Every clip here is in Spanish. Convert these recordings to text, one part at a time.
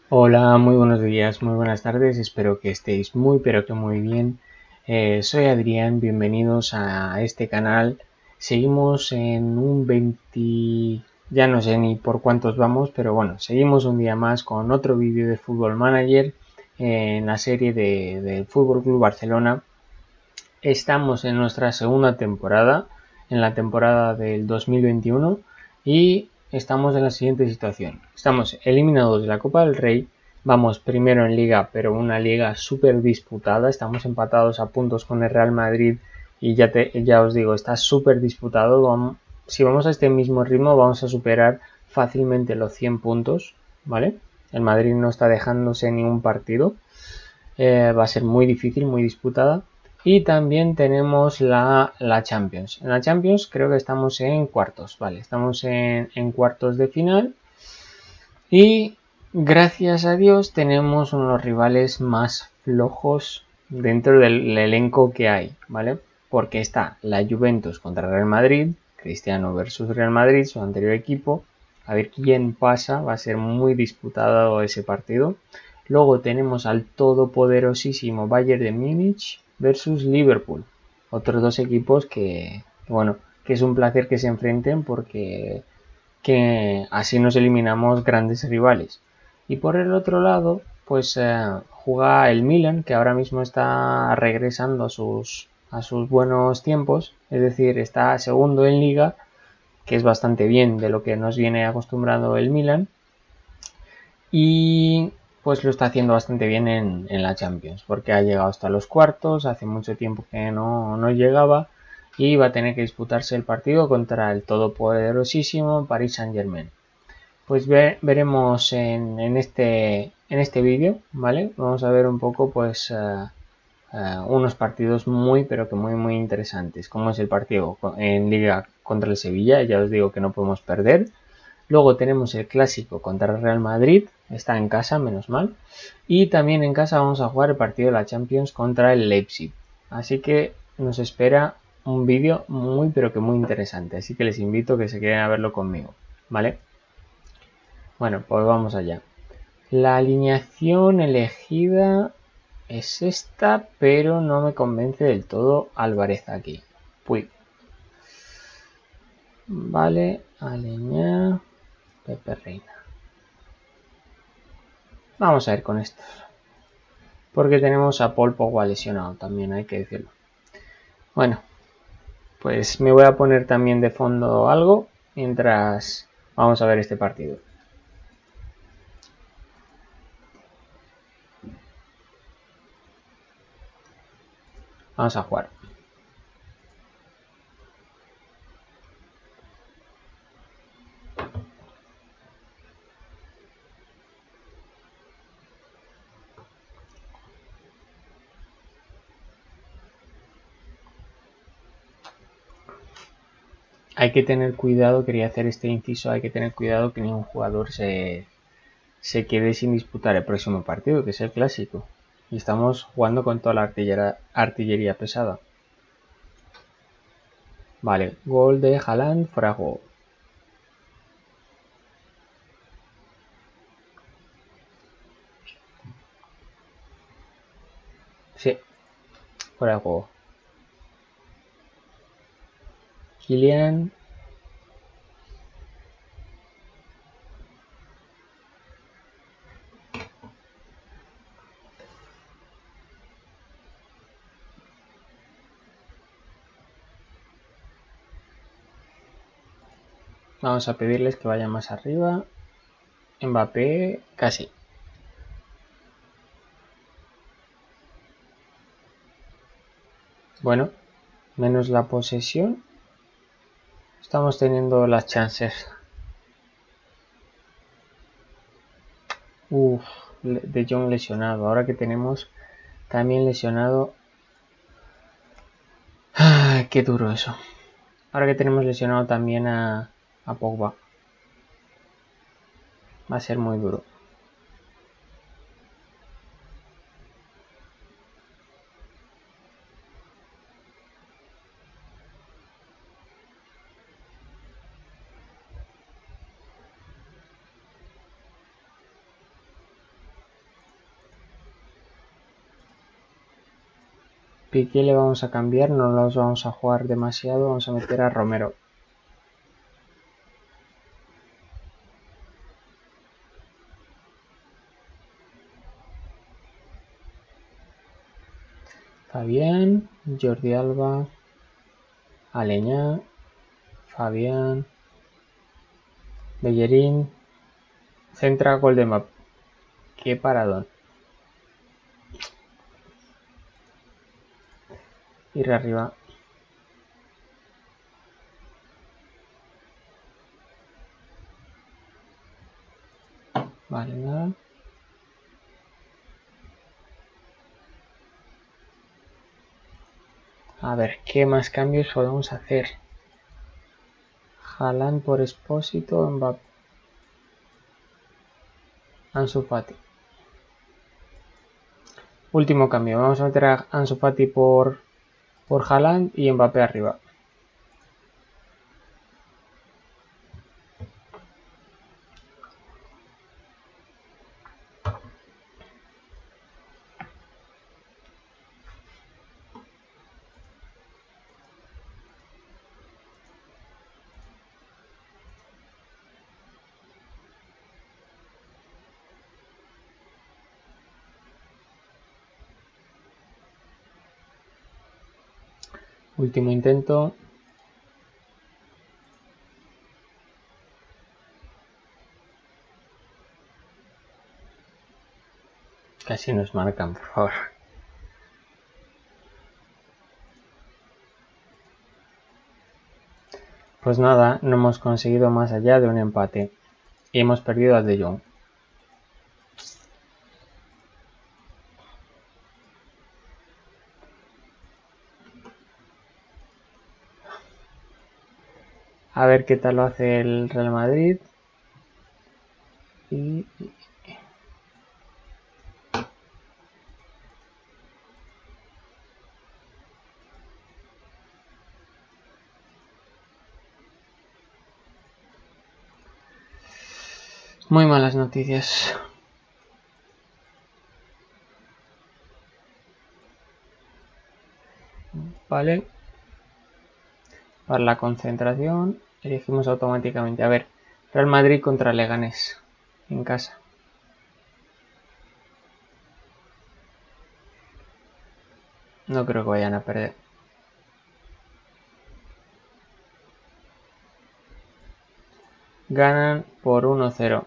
Hola, muy buenos días, muy buenas tardes, espero que estéis muy pero que muy bien. Soy Adrián, bienvenidos a este canal. Seguimos en un 20, ya no sé ni por cuántos vamos, pero bueno, seguimos un día más con otro vídeo de Fútbol Manager en la serie del Fútbol Club Barcelona. Estamos en nuestra segunda temporada, en la temporada del 2021 y estamos en la siguiente situación. Estamos eliminados de la Copa del Rey, vamos primero en liga, pero una liga súper disputada, estamos empatados a puntos con el Real Madrid y ya os digo, está súper disputado. Si vamos a este mismo ritmo vamos a superar fácilmente los 100 puntos, ¿vale? El Madrid no está dejándose ningún partido. Va a ser muy difícil, muy disputada. Y también tenemos la Champions. En la Champions creo que estamos en cuartos, vale, estamos en cuartos de final. Y gracias a Dios tenemos unos rivales más flojos dentro del elenco que hay, ¿vale? Porque está la Juventus contra Real Madrid, Cristiano versus Real Madrid, su anterior equipo. A ver quién pasa, va a ser muy disputado ese partido. Luego tenemos al todopoderosísimo Bayern de Múnich versus Liverpool. Otros dos equipos bueno, que es un placer que se enfrenten porque que así nos eliminamos grandes rivales. Y por el otro lado, pues juega el Milan, que ahora mismo está regresando a sus buenos tiempos, es decir, está segundo en liga, que es bastante bien de lo que nos viene acostumbrando el Milan, y pues lo está haciendo bastante bien en la Champions, porque ha llegado hasta los cuartos, hace mucho tiempo que no llegaba, y va a tener que disputarse el partido contra el todopoderosísimo Paris Saint-Germain. Pues veremos en este vídeo, ¿vale? Vamos a ver un poco, pues, unos partidos muy, pero que muy, muy interesantes, como es el partido en Liga contra el Sevilla, ya os digo que no podemos perder. Luego tenemos el clásico contra el Real Madrid, está en casa, menos mal. Y también en casa vamos a jugar el partido de la Champions contra el Leipzig. Así que nos espera un vídeo muy, pero que muy interesante. Así que les invito a que se queden a verlo conmigo, ¿vale? Bueno, pues vamos allá. La alineación elegida es esta, pero no me convence del todo Álvarez aquí. Puy. Vale, alinear. Pepe Reina. Vamos a ver con estos. Porque tenemos a Paul Pogba lesionado también, hay que decirlo. Bueno, pues me voy a poner también de fondo algo mientras vamos a ver este partido. Vamos a jugar. Hay que tener cuidado, quería hacer este inciso, hay que tener cuidado que ningún jugador se quede sin disputar el próximo partido, que es el clásico. Y estamos jugando con toda la artillería pesada. Vale, gol de Haaland, fuera de juego. Sí, fuera de juego. Kylian. Vamos a pedirles que vayan más arriba. Mbappé, casi. Bueno, menos la posesión. Estamos teniendo las chances. Uff, de Jong lesionado. Ahora que tenemos también lesionado. Ay, qué duro eso. Ahora que tenemos lesionado también a Pogba. Va a ser muy duro. Piqué le vamos a cambiar, no los vamos a jugar demasiado, vamos a meter a Romero. Fabián, Jordi Alba, Aleñá, Fabián, Bellerín, centra gol de Mbappé. Qué paradón. Ir arriba. Vale, nada. A ver, ¿qué más cambios podemos hacer? Haaland por Expósito, Mbappé. Ansu Fati. Último cambio. Vamos a meter a Ansu Fati por Haaland y Mbappé arriba. Último intento. Casi nos marcan, por favor. Pues nada, no hemos conseguido más allá de un empate. Y hemos perdido a De Jong. A ver qué tal lo hace el Real Madrid. Y muy malas noticias. Vale. Para la concentración elegimos automáticamente. A ver, Real Madrid contra Leganés. En casa. No creo que vayan a perder. Ganan por 1-0.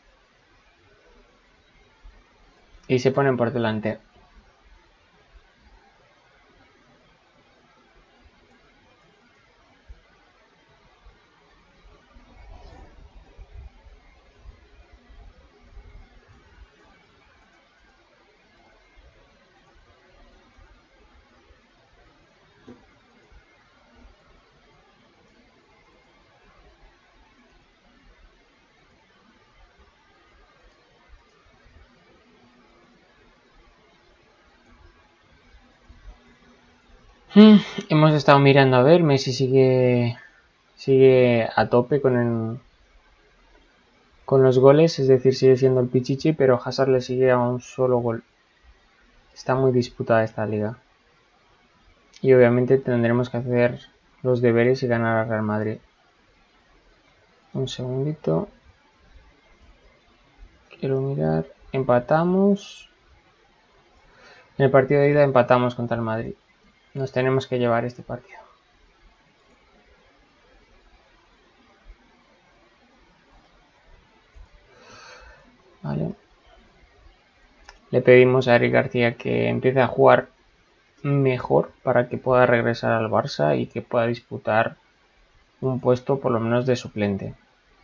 Y se ponen por delante. Hemos estado mirando a ver, Messi sigue a tope con los goles, es decir, sigue siendo el pichichi, pero Hazard le sigue a un solo gol. Está muy disputada esta liga. Y obviamente tendremos que hacer los deberes y ganar al Real Madrid. Un segundito. Quiero mirar. Empatamos. En el partido de ida empatamos contra el Madrid. Nos tenemos que llevar este partido. Vale. Le pedimos a Eric García que empiece a jugar mejor para que pueda regresar al Barça y que pueda disputar un puesto por lo menos de suplente.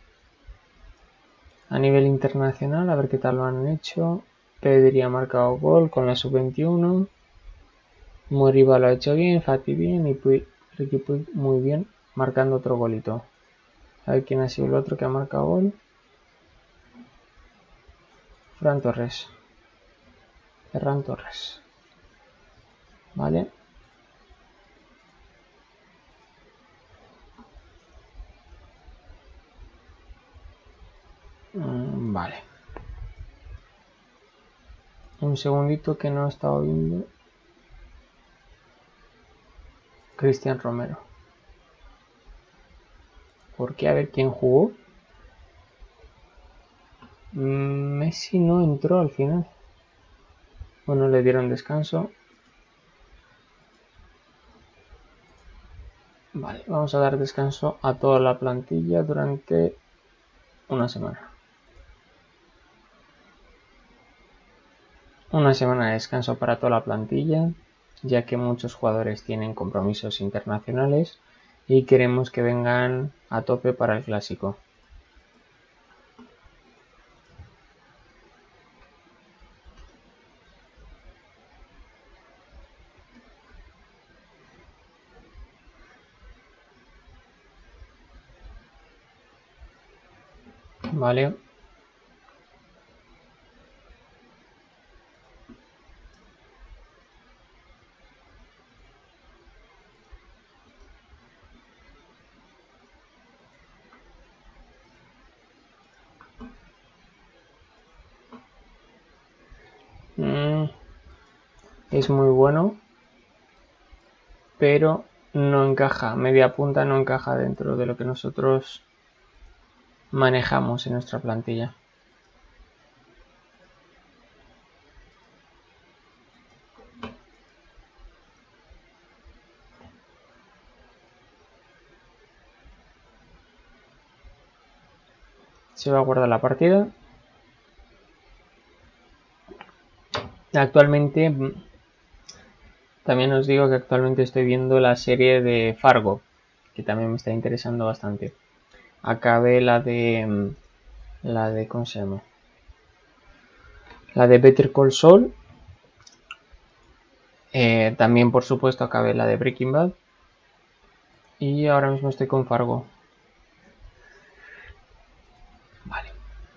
A nivel internacional, a ver qué tal lo han hecho. Pedri ha marcado gol con la sub-21. Moriba lo ha hecho bien, Fati bien y Riqui Puig muy bien, marcando otro golito. A ver quién ha sido el otro que ha marcado gol. Ferran Torres. Ferran Torres. Vale. Vale. Un segundito que no he estado viendo. Cristian Romero. ¿Por qué? A ver quién jugó. Messi no entró al final. Bueno, le dieron descanso. Vale, vamos a dar descanso a toda la plantilla durante una semana. Una semana de descanso para toda la plantilla, ya que muchos jugadores tienen compromisos internacionales y queremos que vengan a tope para el clásico. Vale. Es muy bueno, pero no encaja, media punta no encaja dentro de lo que nosotros manejamos en nuestra plantilla. Se va a guardar la partida. Actualmente, también os digo que actualmente estoy viendo la serie de Fargo, que también me está interesando bastante. Acabé la de ¿cómo se llama? La de Better Call Saul. También, por supuesto, acabé la de Breaking Bad. Y ahora mismo estoy con Fargo. Vale.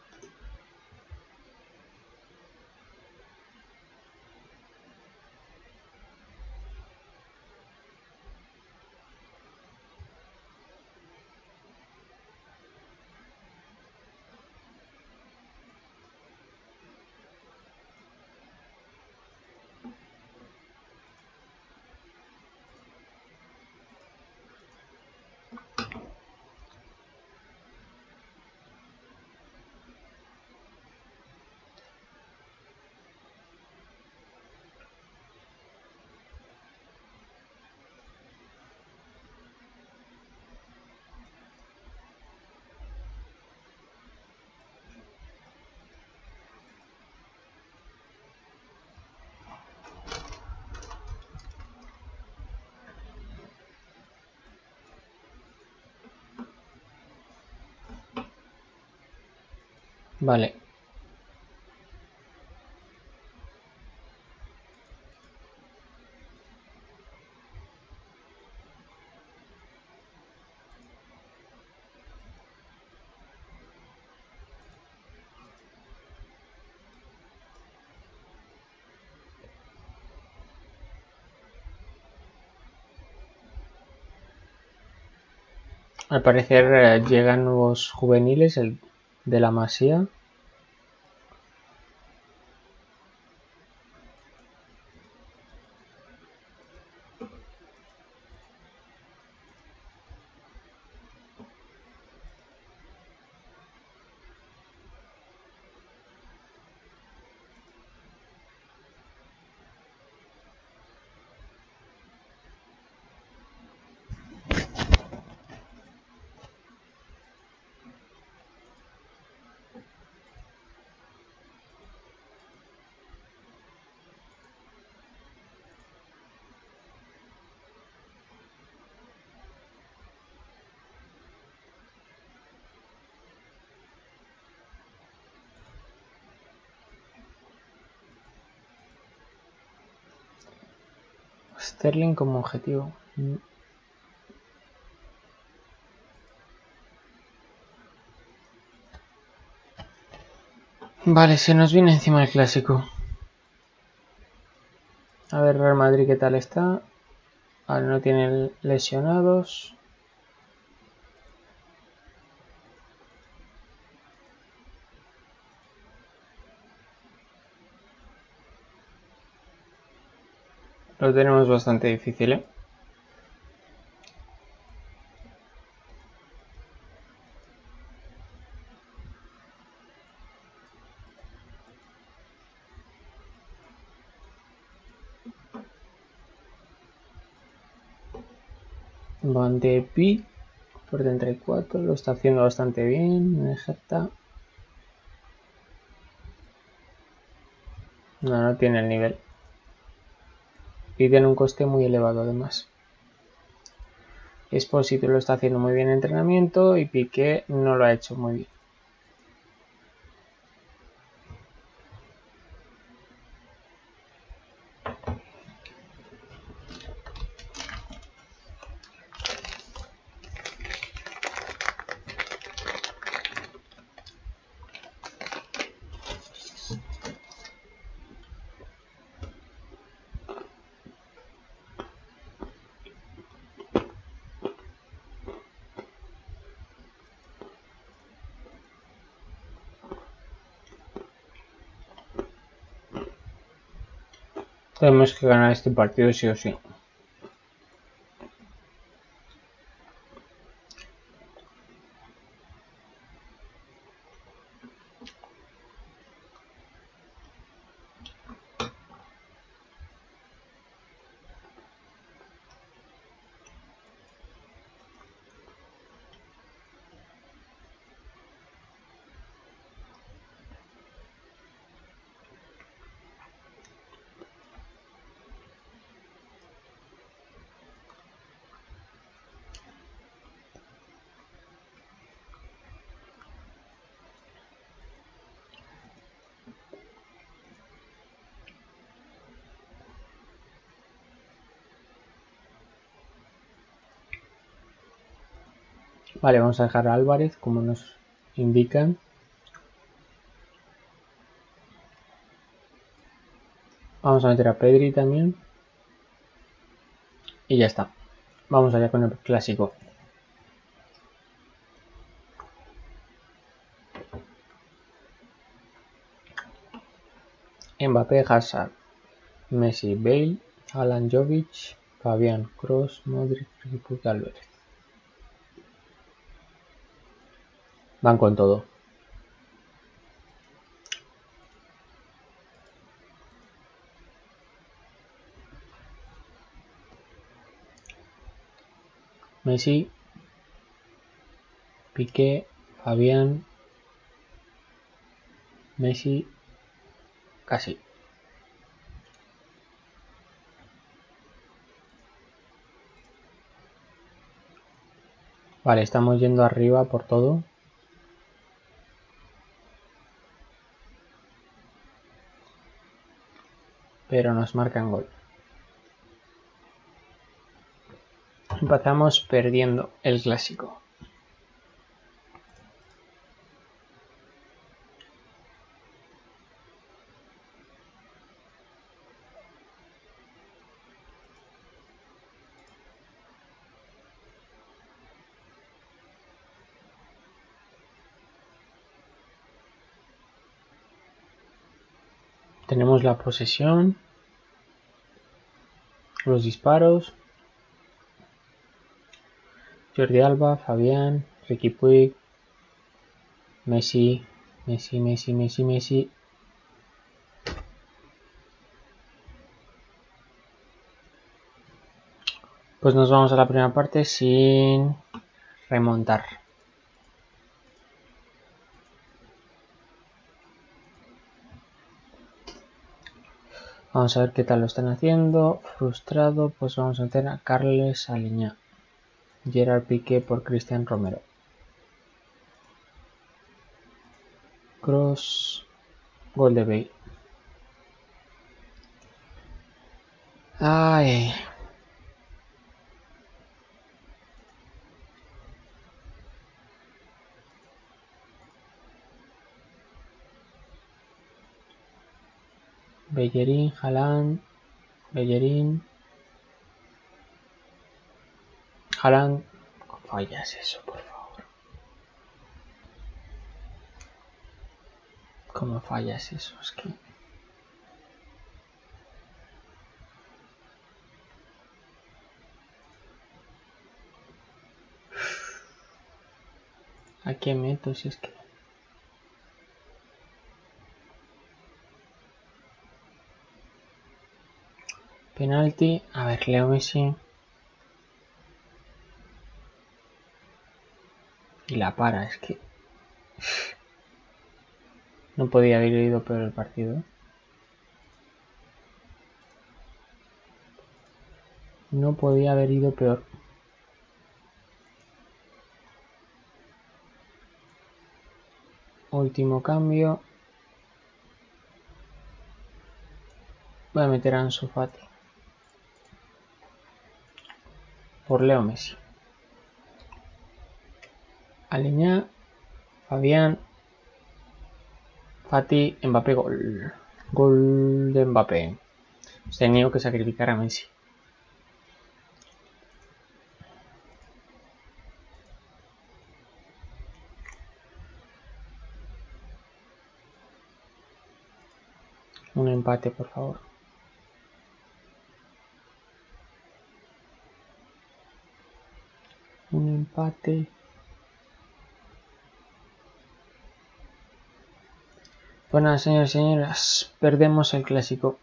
Vale. Al parecer llegan nuevos juveniles, el de la Masía. Sterling como objetivo. Vale, se nos viene encima el clásico. A ver, Real Madrid, ¿qué tal está? Vale, no tiene lesionados. Lo tenemos bastante difícil, ¿eh? Van de Beek por 34, lo está haciendo bastante bien. Nejeta. No tiene el nivel. Y tiene un coste muy elevado además. Esposito lo está haciendo muy bien en entrenamiento y Piqué no lo ha hecho muy bien. Tenemos que ganar este partido sí o sí. Vale, vamos a dejar a Álvarez como nos indican. Vamos a meter a Pedri también. Y ya está. Vamos allá con el clásico. Mbappé, Hazard, Messi, Bale, Alan Jovic, Fabián, Kroos, Modric, Ricky Álvarez. Van con todo. Messi, Piqué, Fabián, Messi, casi. Vale, estamos yendo arriba por todo. Pero nos marcan gol. Empezamos perdiendo el clásico. Tenemos la posesión, los disparos. Jordi Alba, Fabián, Riqui Puig, Messi, Messi. Pues nos vamos a la primera parte sin remontar. Vamos a ver qué tal lo están haciendo. Frustrado, pues vamos a meter a Carles Aleñá. Gerard Piqué por Cristian Romero. Cross, gol de Bale. Ay. Bellerín, Haaland, Bellerín. Haaland, ¿cómo fallas eso, por favor? ¿Cómo fallas eso? Es que... ¿A qué meto si es que... Penalti, a ver, Leo Messi. Y la para, es que... No podía haber ido peor el partido. No podía haber ido peor. Último cambio. Voy a meter a Ansu Fati por Leo Messi. Aliñá, Fabián, Fati, Mbappé, gol. Gol de Mbappé. He tenido que sacrificar a Messi. Un empate, por favor. Un empate. Bueno, señores y señoras, perdemos el clásico.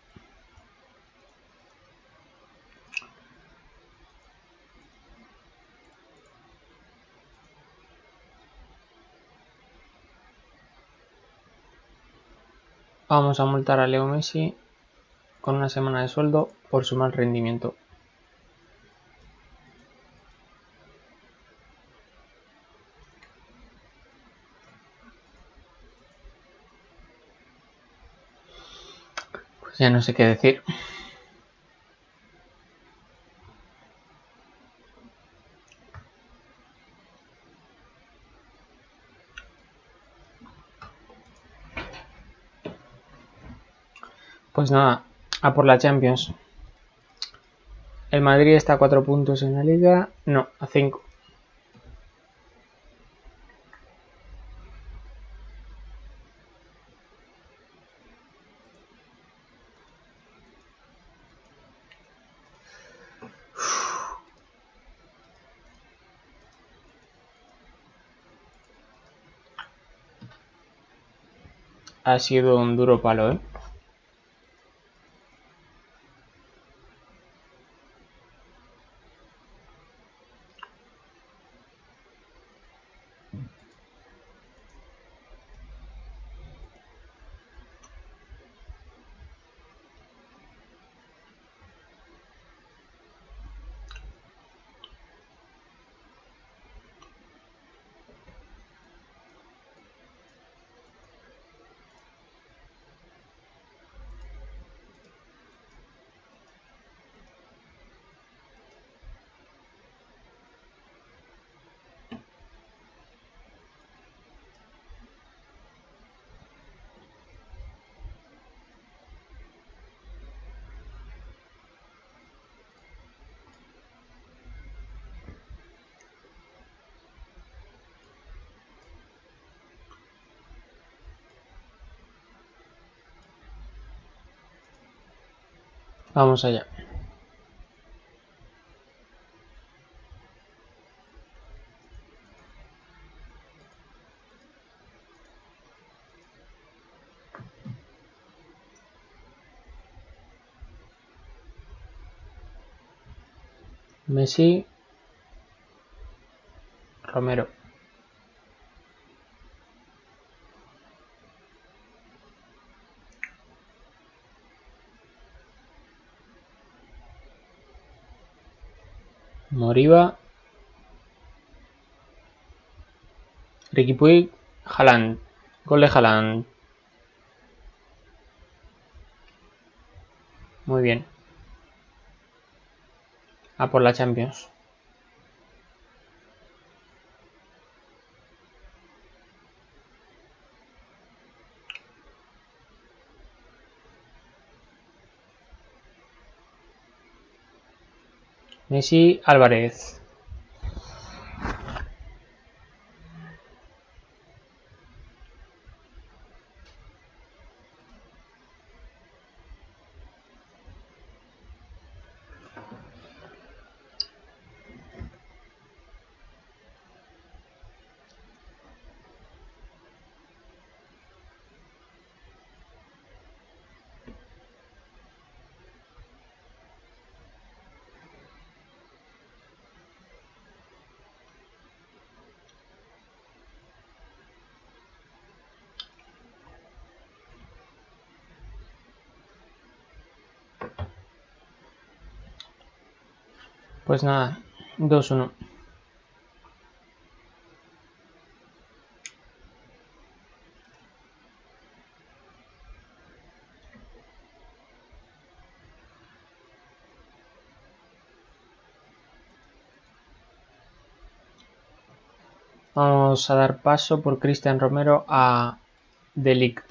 Vamos a multar a Leo Messi con una semana de sueldo por su mal rendimiento. Pues ya no sé qué decir. Pues nada, a por la Champions. El Madrid está a 4 puntos en la Liga. No, a 5. Ha sido un duro palo, ¿eh? Vamos allá. Messi, Romero. Moriba. Riqui Puig, Haaland. Gol de Haaland. Muy bien. A por la Champions. Messi, Álvarez. Pues nada, 2-1. Vamos a dar paso por Cristian Romero a De Ligt.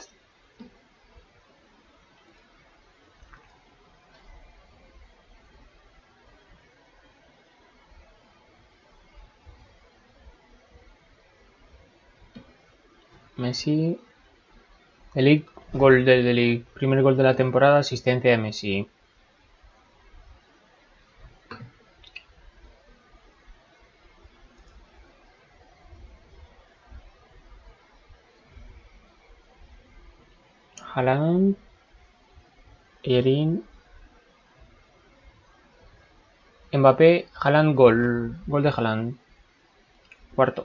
Messi. De Ligt, gol de Ligt. Primer gol de la temporada, asistencia de Messi. Haaland. Bellerín. Mbappé. Haaland, gol. Gol de Haaland. Cuarto.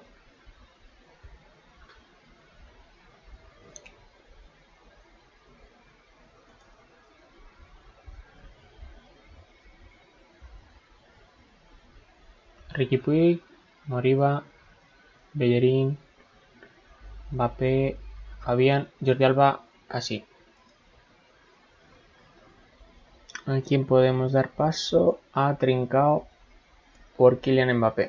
Riqui Puig, Moriba, Bellerín, Mbappé, Fabián, Jordi Alba, casi. ¿A quién podemos dar paso? A Trincao por Kylian Mbappé.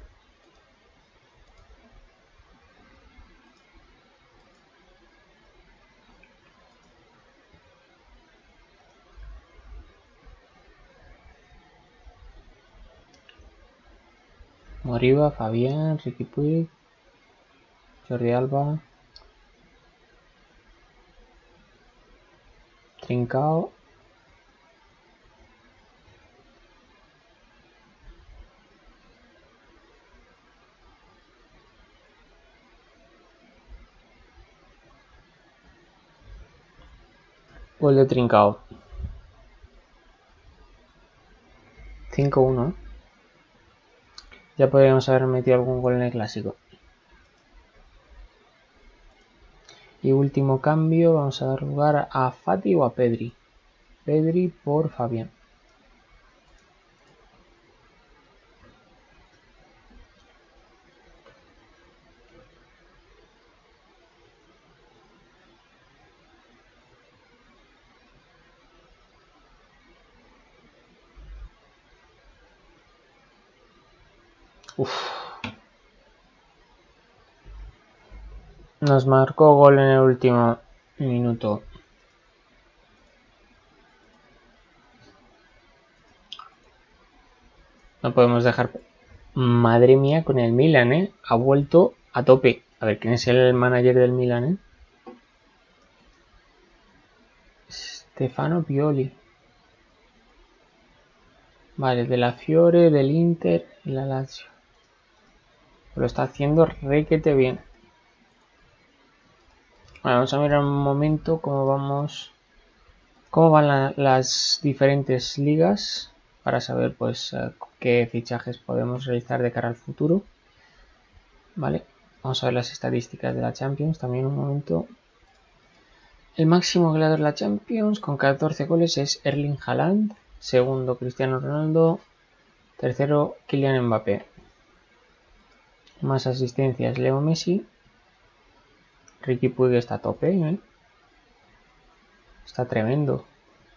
Moriba, Fabián, Riqui Puig, Jordi Alba, Trincao. Gol de Trincao. 5-1. Ya podríamos haber metido algún gol en el clásico. Y último cambio, vamos a dar lugar a Fati o a Pedri. Pedri por Fabián. Uf. Nos marcó gol en el último minuto. No podemos dejar. Madre mía, con el Milan, ha vuelto a tope. A ver, ¿quién es el manager del Milan, Stefano Pioli. Vale, de la Fiore, del Inter y la Lazio. Lo está haciendo requete bien. Bueno, vamos a mirar un momento cómo van las diferentes ligas para saber pues qué fichajes podemos realizar de cara al futuro. Vale, vamos a ver las estadísticas de la Champions también un momento. El máximo goleador de la Champions con 14 goles es Erling Haaland, segundo Cristiano Ronaldo, tercero Kylian Mbappé. Más asistencias Leo Messi. Riqui Puig está a tope, Está tremendo.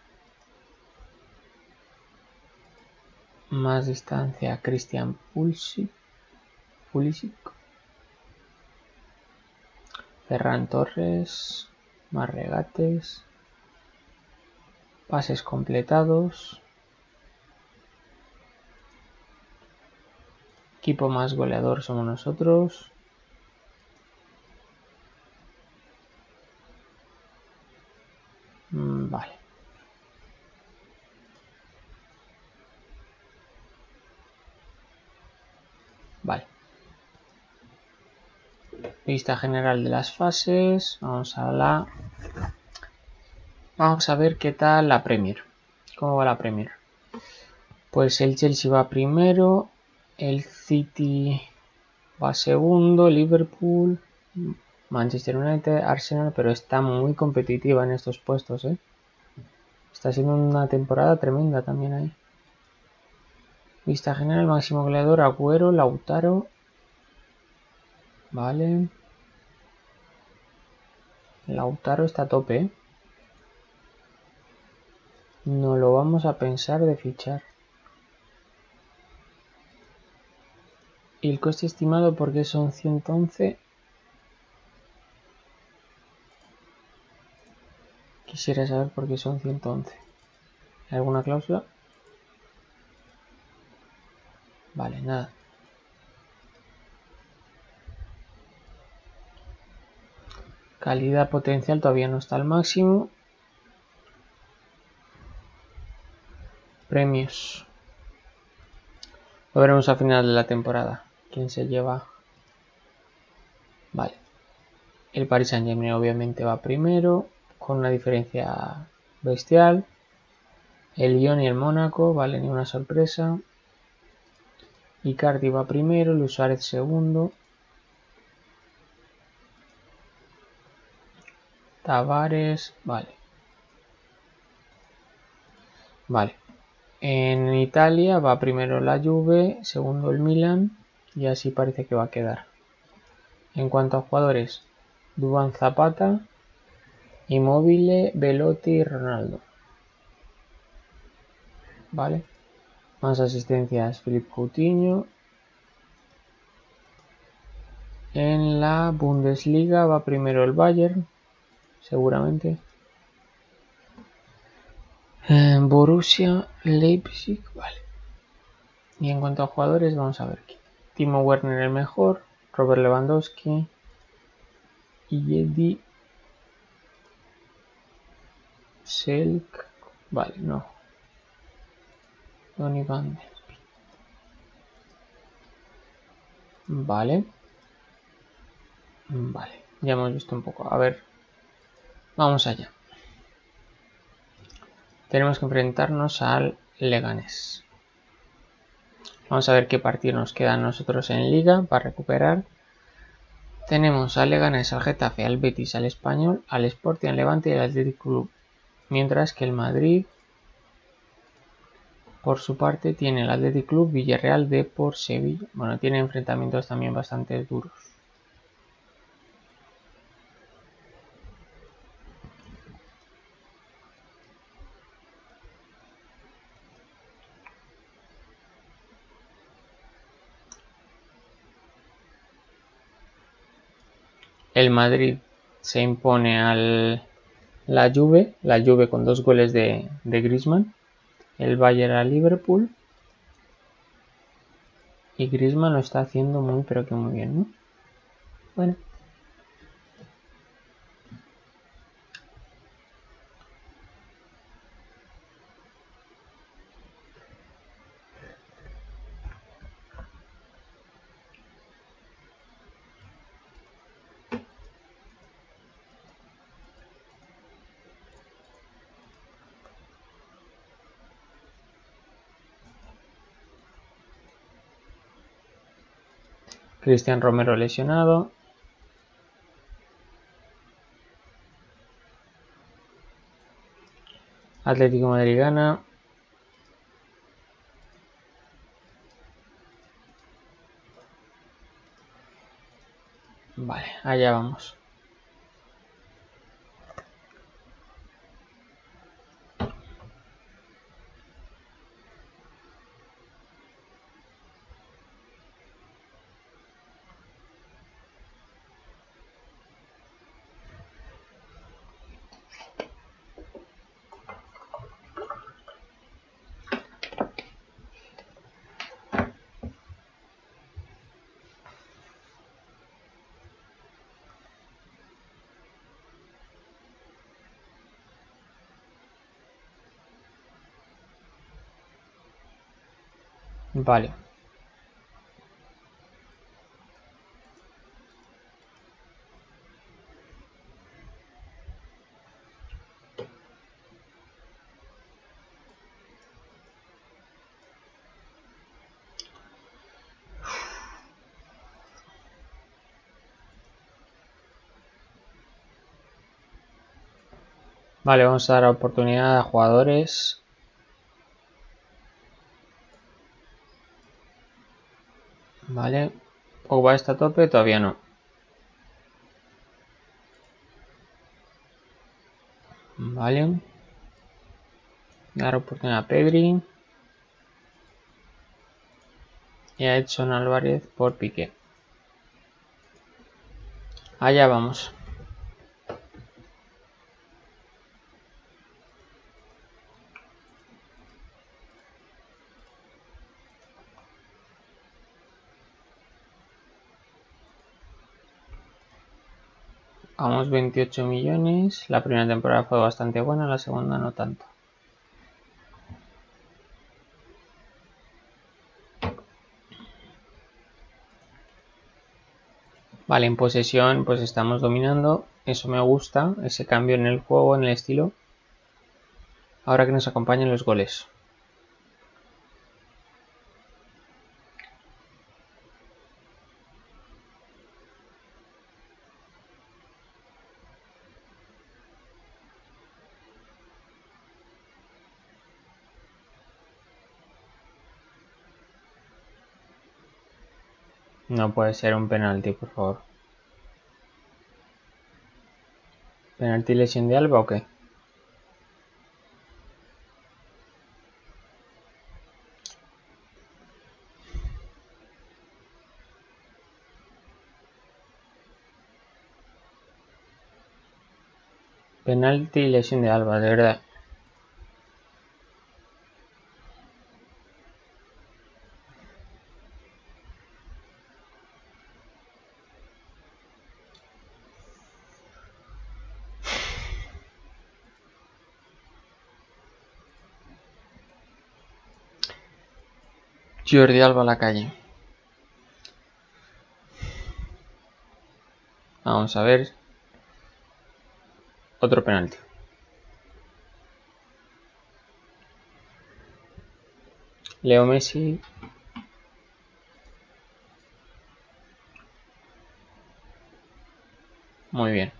Más distancia Christian Pulisic. Ferran Torres. Más regates. Pases completados. Equipo más goleador somos nosotros. Vale. Vale. Lista general de las fases. Vamos a ver qué tal la Premier. ¿Cómo va la Premier? Pues el Chelsea va primero. El City va segundo. Liverpool. Manchester United. Arsenal. Pero está muy competitiva en estos puestos, Está siendo una temporada tremenda también ahí. Vista general, máximo goleador, Agüero, Lautaro. Vale. Lautaro está a tope, ¿eh? No lo vamos a pensar de fichar. Y el coste estimado, porque son 111. Quisiera saber por qué son 111. ¿Hay alguna cláusula? Vale, nada. Calidad potencial todavía no está al máximo. Premios. Lo veremos al final de la temporada. ¿Quién se lleva? Vale. El Paris Saint-Germain obviamente va primero, con una diferencia bestial. El Lyon y el Mónaco, vale, ni una sorpresa. Icardi va primero, Luis Suárez segundo. Tavares, vale. Vale. En Italia va primero la Juve, segundo el Milan y así parece que va a quedar. En cuanto a jugadores, Duván Zapata, Immobile, Belotti y Ronaldo. Vale. Más asistencias, Philippe Coutinho. En la Bundesliga va primero el Bayern, seguramente. Borussia, Leipzig, vale. Y en cuanto a jugadores, vamos a ver aquí. Timo Werner el mejor, Robert Lewandowski y Eddie Selk, vale, no. Donny van der Beek. Vale. Vale, ya hemos visto un poco. A ver, vamos allá. Tenemos que enfrentarnos al Leganés. Vamos a ver qué partido nos quedan nosotros en Liga para recuperar. Tenemos al Leganés, al Getafe, al Betis, al Español, al Sporting, al Levante y al Athletic Club. Mientras que el Madrid, por su parte, tiene el Athletic Club, Villarreal, Depor, Sevilla. Bueno, tiene enfrentamientos también bastante duros. El Madrid se impone al la Juve con 2 goles de Griezmann. El Bayern a Liverpool. Y Griezmann lo está haciendo muy pero que muy bien, ¿no? Bueno. Cristian Romero lesionado. Atlético de Madrid gana. Vale, allá vamos. Vale. Vale, vamos a dar oportunidad a jugadores. Vale. Pogba está a tope, todavía no. Vale. Dar oportunidad a Pedri. Y a Edson Álvarez por Piqué. Allá vamos. Vamos 28 millones. La primera temporada fue bastante buena, la segunda no tanto. Vale, en posesión pues estamos dominando. Eso me gusta, ese cambio en el juego, en el estilo. Ahora que nos acompañen los goles. No puede ser un penalti, por favor. ¿Penalti lesión de Alba o qué? Penalti lesión de Alba, de verdad. Jordi Alba a la calle. Vamos a ver. Otro penalti. Leo Messi. Muy bien.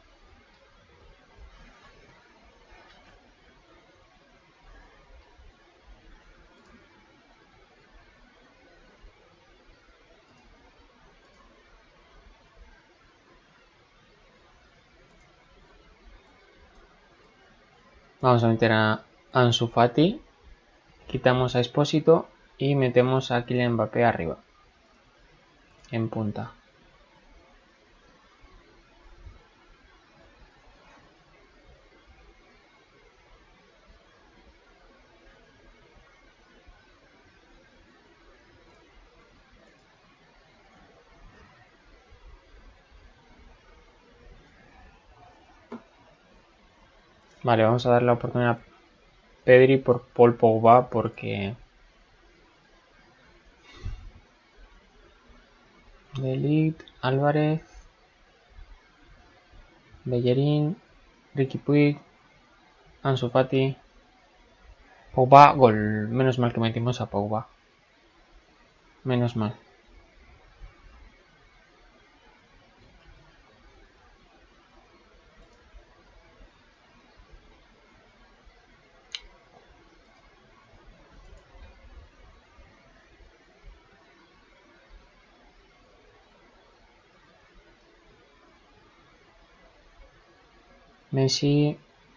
Vamos a meter a Ansu Fati. Quitamos a Expósito y metemos a Kylian Mbappé arriba. En punta. Vale, vamos a darle la oportunidad a Pedri por Paul Pogba porque... De Ligt, Álvarez, Bellerín, Riqui Puig, Ansu Fati, Pogba, gol. Menos mal que metimos a Pogba. Menos mal. Messi,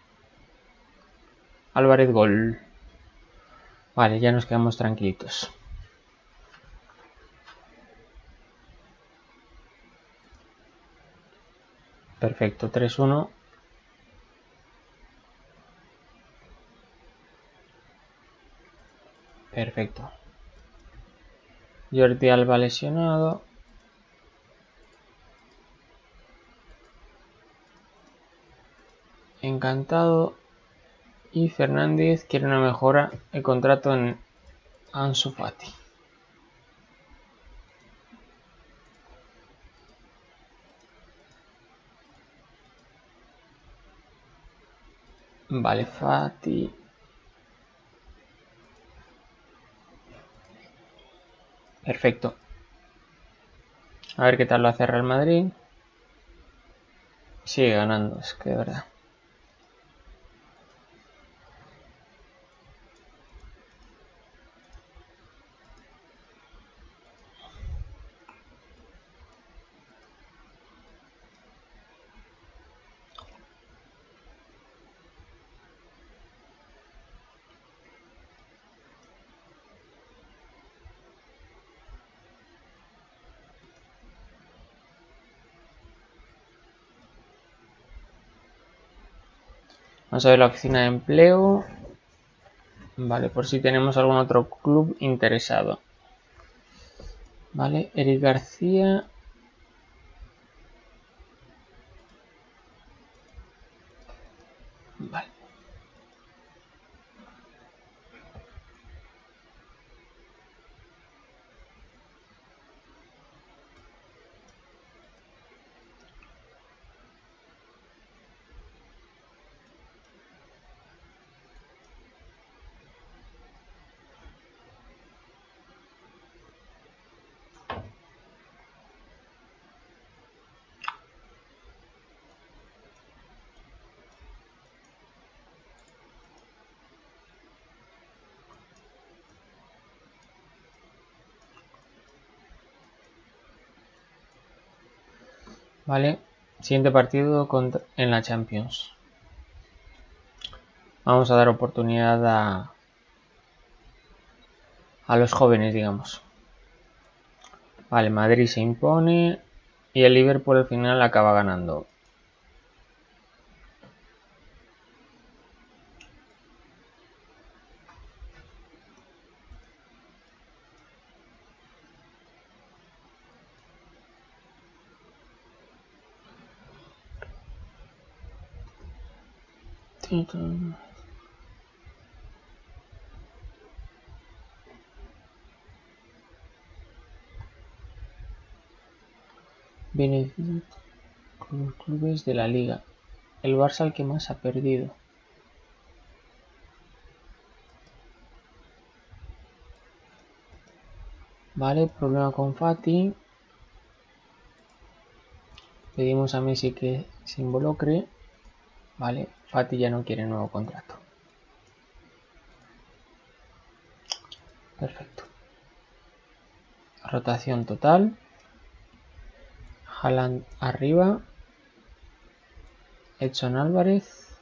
Álvarez, gol. Vale, ya nos quedamos tranquilitos. Perfecto, 3-1. Perfecto. Jordi Alba lesionado. Encantado. Y Fernández quiere una mejora el contrato en Ansu Fati. Vale, Fati. Perfecto. A ver qué tal lo hace Real Madrid. Sigue ganando, es que de verdad. Vamos a ver la oficina de empleo. Vale, por si tenemos algún otro club interesado. Vale, Eric García. Vale. Vale, siguiente partido en la Champions. Vamos a dar oportunidad a los jóvenes, digamos. Vale, Madrid se impone y el Liverpool al final acaba ganando. Beneficio con los clubes de la liga. El Barça el que más ha perdido. Vale, problema con Fati. Pedimos a Messi que se involucre. Vale, Fati ya no quiere nuevo contrato. Perfecto. Rotación total. Haaland arriba. Edson Álvarez.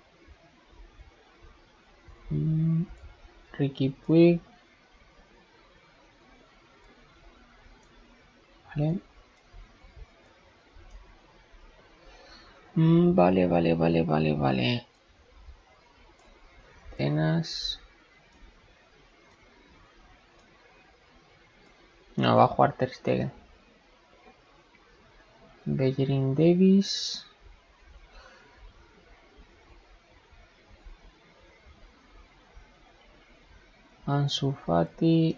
Ricky Puig. Vale. Vale. Apenas. No, va a jugar Ter Stegen. Bellerin Davis. Ansu Fati.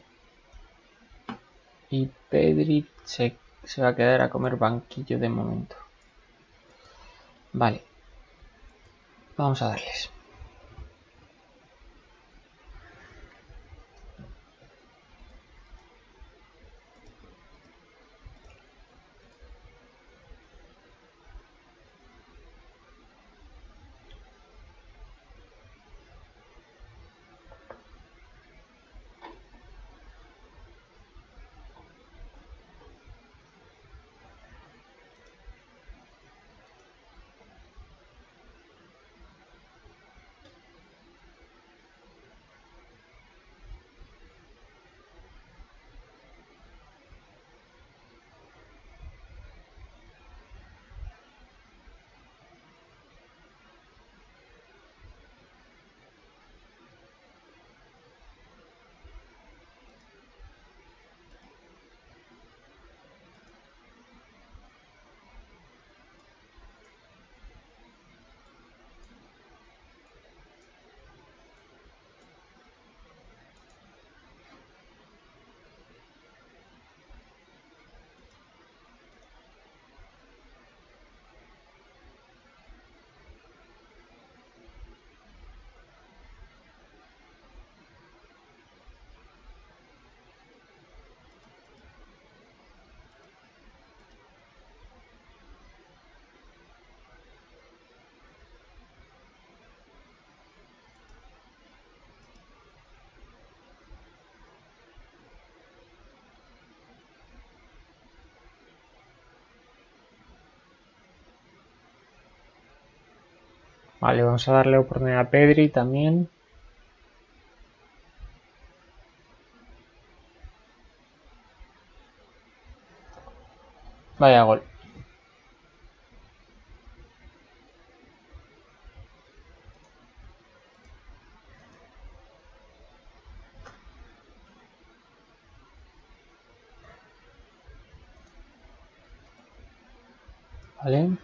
Y Pedri se va a quedar a comer banquillo de momento. Vale. Vamos a darles. Vale, vamos a darle oportunidad a Pedri también. Vaya gol. ¿vale?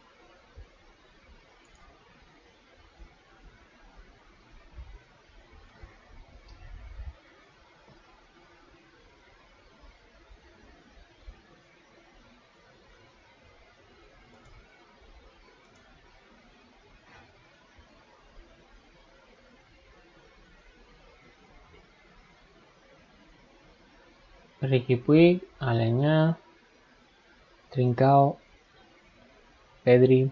Riqui Puig, Aleñá, Trincao, Pedri,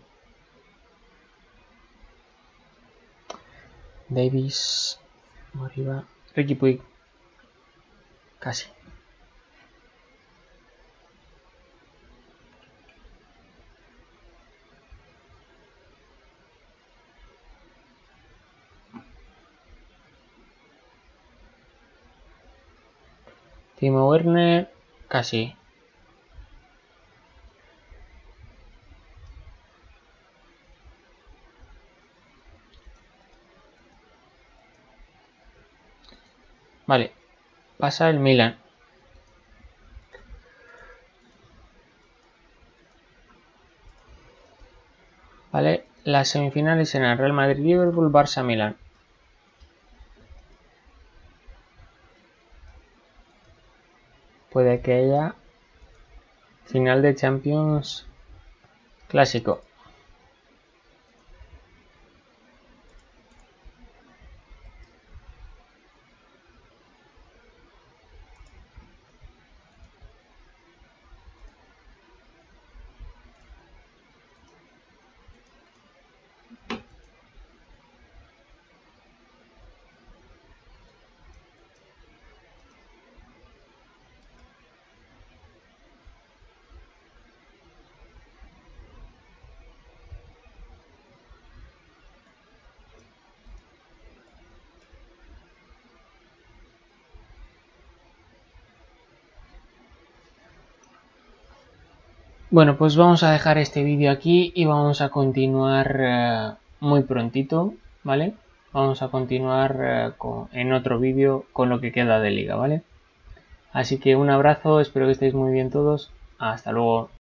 Davis, arriba, Riqui Puig, casi. Timo Werner, casi. Vale, pasa el Milan. Vale, las semifinales serán Real Madrid-Liverpool, Barça-Milan. Puede que haya final de Champions clásico. Bueno, pues vamos a dejar este vídeo aquí y vamos a continuar muy prontito, ¿vale? Vamos a continuar en otro vídeo con lo que queda de liga, ¿vale? Así que un abrazo, espero que estéis muy bien todos. Hasta luego.